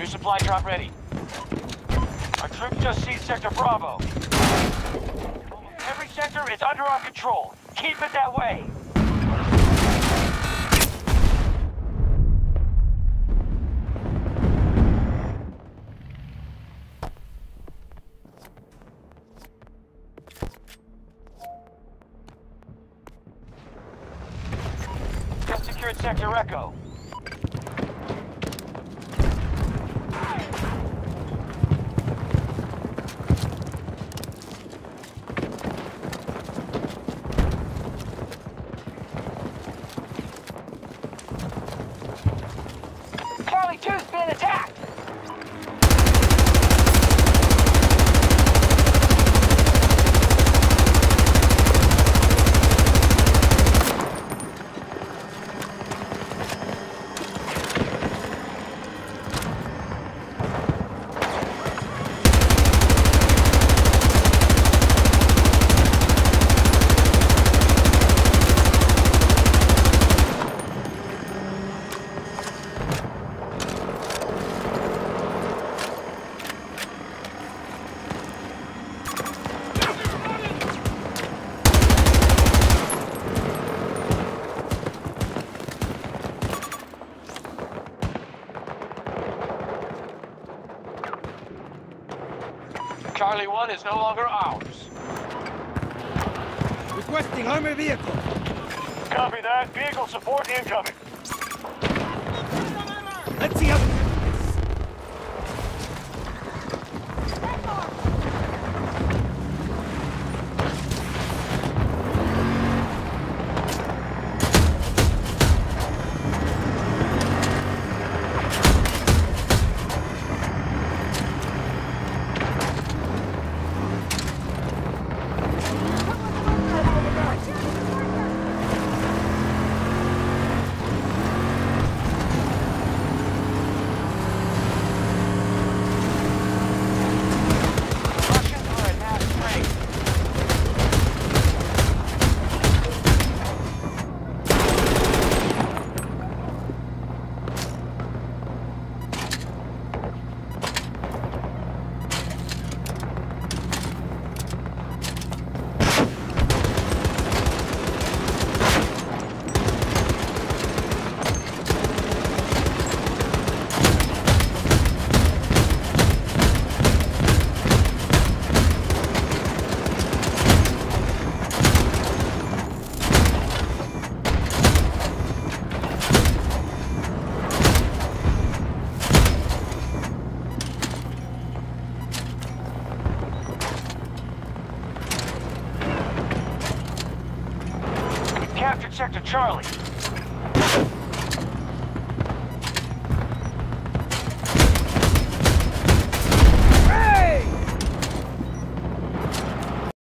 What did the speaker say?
New supply drop ready. Our troops just seized Sector Bravo. Every sector is under our control. Keep it that way. Just secured Sector Echo. Charlie 2's been attacked! Charlie 1 is no longer ours. Requesting armored vehicle. Copy that. Vehicle support incoming. Let's see how... Captured Sector Charlie.